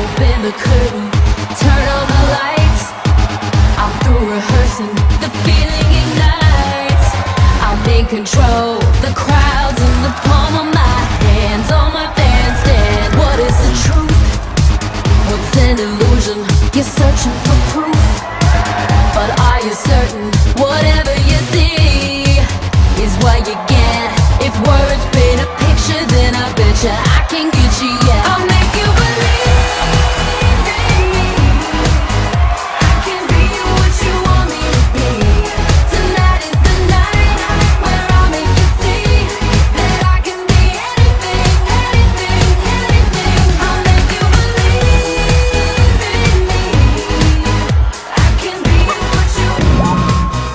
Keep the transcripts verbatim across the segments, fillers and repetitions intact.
open the curtain, turn on the lights. I'm through rehearsing, the feeling ignites. I'm in control, the crowd's in the palm of my hands, on my bandstand. What is the truth? What's an illusion? You're searching for proof, but are you certain whatever you see is what you get? If words paint a picture, then I betcha I can get you, yeah. I'll make you believe in me. I can be what you want me to be. Tonight is the night where I'll make you see that I can be anything, anything, anything. I'll make you believe in me. I can be what you want.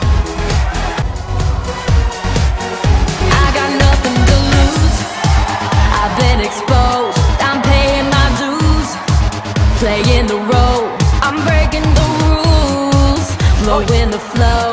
I got nothing to lose. I've been exposed, I'm paying my dues, playing the role, I'm breaking the rules, flowing the flow.